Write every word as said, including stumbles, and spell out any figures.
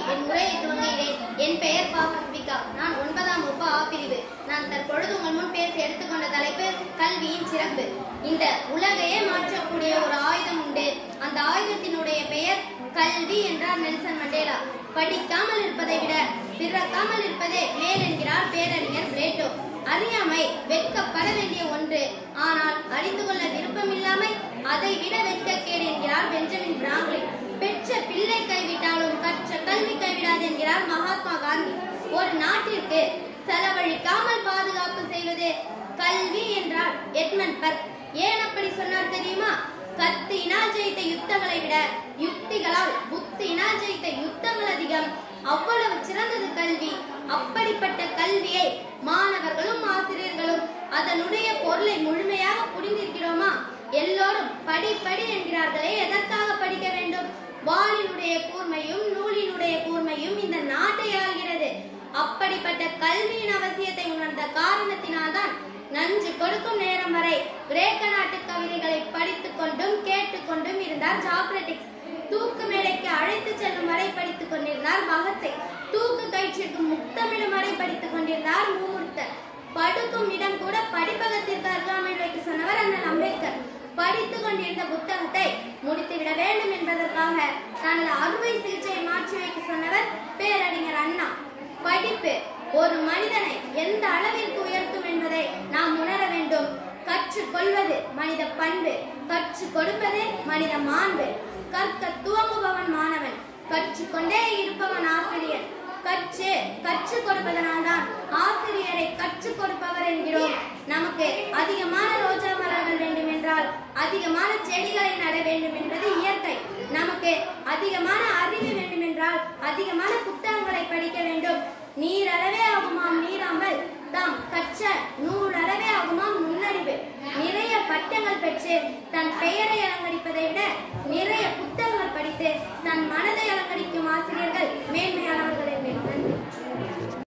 என் உரையை துவங்குகிறேன். என் பெயர் பா. ஹர்விகா. நான் ஒன்பதாம் வகுப்பு ஆ பிரிவு. நான் தற்பொழுது உங்கள் முன் பேசி எடுத்துக்கொண்ட தலைப்பு கல்வியின் சிறப்பு. இந்த உலகையே மாற்றக்கூடிய ஒரு ஆயுதம் உண்டு. அந்த ஆயுதத்தினுடைய பெயர் கல்வி என்றார் நெல்சன் மண்டேலா. படிக்காமல் இருப்பதை விட பிறக்காமல் இருப்பதே மேல் என்கிறார் பேரறிஞர் பிளேட்டோ. அறியாமை வெட்கப்பட வேண்டிய ஒன்று, ஆனால் அறிந்து கொள்ள விருப்பமில்லாமை அதை விட வெட்கக்கேடு என்கிறார் பெஞ்சமின் பிராங்க்லின். பெற்ற பிள்ளை கைவிட்டாலும் கற்ற கல்வி கைவிடாது என்கிறார் மகாத்மா காந்தி. ஒரு நாட்டிற்கு செலவழிக்காமல் பாதுகாப்பு செய்வது கல்வி என்றார் எட்மண்ட் பர்க். ஏன் அப்படி சொன்னார் தெரியுமா? கத்தியினால் ஜெயித்த யுத்தங்களை விட யுக்திகளால் புத்தியினால் ஜெயித்த யுத்தங்கள் அதிகம். அவ்வளவு சிறந்தது கல்வி. அப்படிப்பட்ட கல்வியை மாணவர்களும் ஆசிரியர்களும் அதனுடைய பொருளை முழுமையாக புரிந்திருக்கிறோமா? எல்லோரும் படி படி என்கிறார்களே, எதற்காக படிக்க வேண்டும்? வாளினுடைய கூர்மையும் நூலினுடைய கூர்மையும் இந்த நாட்டை ஆள்கிறது. அப்படிப்பட்ட கல்வியின் அவசியத்தை உணர்ந்த காரணத்தினால்தான் நஞ்சு கொடுக்கும் நேரம் வரை கிரேக்க நாட்டு கவிதைகளை படித்துக் கொண்டும் கேட்டுக்கொண்டும் இருந்தார் சாக்ரட்டிஸ். தூக்கு மேடைக்கு அழைத்து செல்லும் வரை படித்துக் கொண்டிருந்தார் பகத்சிங். தூக்கு கயிற்றிற்கு முத்தமிடும் வரை படித்துக் கொண்டிருந்தார் மூமுர்த்தர். படுக்கும் இடம் கூட படிப்பகத்திற்கு அருகாமையில் வைக்க சொன்னவர் அண்ணல் அம்பேத்கர். படித்துக் கொண்டிருந்த புத்தகத்தை முடித்துவிட வேண்டும் என்பதற்காக தனது அறுவை சிகிச்சையை மாற்றி வைக்க சொன்னவர் பேரறிஞர் அண்ணா. படிப்பு ஒரு மனிதனை எந்த அளவிற்கு உயர்த்தும் என்பதை நாம் உணர வேண்டும். கற்றுக் கொள்வது மனித பண்பு, கற்றுக் கொடுப்பதே மனித மாண்பு. கற்க துவங்குபவன் மாணவன், கற்றுக்கொண்டே இருப்பவன் ஆசிரியர். கற்று கற்றுக் கொடுப்பதனால்தான் ஆசிரியரை கற்றுக் கொடுப்பவர் என்கிறோம். நமக்கு அதிகமான ரோஜா மலர்கள் வேண்டும் என்றால் அதிகமான செடிகளை நட வேண்டும் என்பது இயற்கை. நமக்கு அதிகமான அறிவு வேண்டும் என்றால் அதிகமான புத்தகங்களை படிக்க வேண்டும். நீரளவே ஆகுமாம் நீராம்பல், தாம் கற்ற நூறளவே ஆகுமாம் நுண்ணறிவு. நிறைய பட்டங்கள் பெற்று தன் பெயரை அலங்கரிப்பதை விட நிறைய புத்தகங்கள் படித்து தன் மனதை அலங்கரிக்கும் ஆசிரியர்கள் மேன்மையானவர்கள் என்பது.